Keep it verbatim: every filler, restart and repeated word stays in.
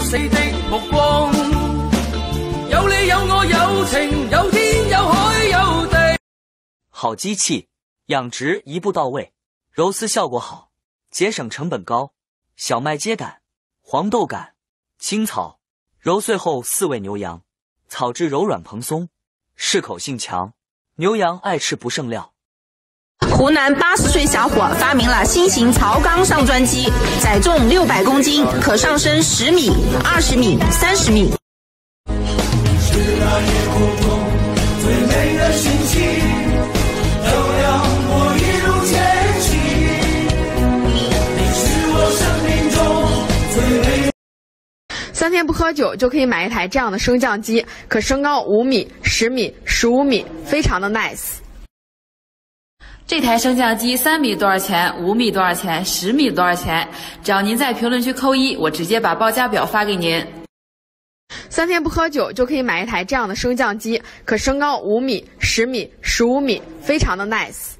死的目光。有你有我有情有天有海有地。 好机器，养殖一步到位，揉丝效果好，节省成本高。小麦秸秆、黄豆秆、青草，揉碎后四味牛羊，草质柔软蓬松，适口性强，牛羊爱吃不剩料。 湖南八十岁小伙发明了新型槽缸上砖机，载重六百公斤，可上升十米、二十米、三十米。 是那夜空中最美的星星，照亮我一路前行。你是我生命中最美。 三天不喝酒就可以买一台这样的升降机，可升高五米、十米、十五米，非常的 nice。 这台升降机三米多少钱？五米多少钱？十米多少钱？只要您在评论区扣一，我直接把报价表发给您。 三天不喝酒就可以买一台这样的升降机，可升高五米、十米、十五米，非常的 nice。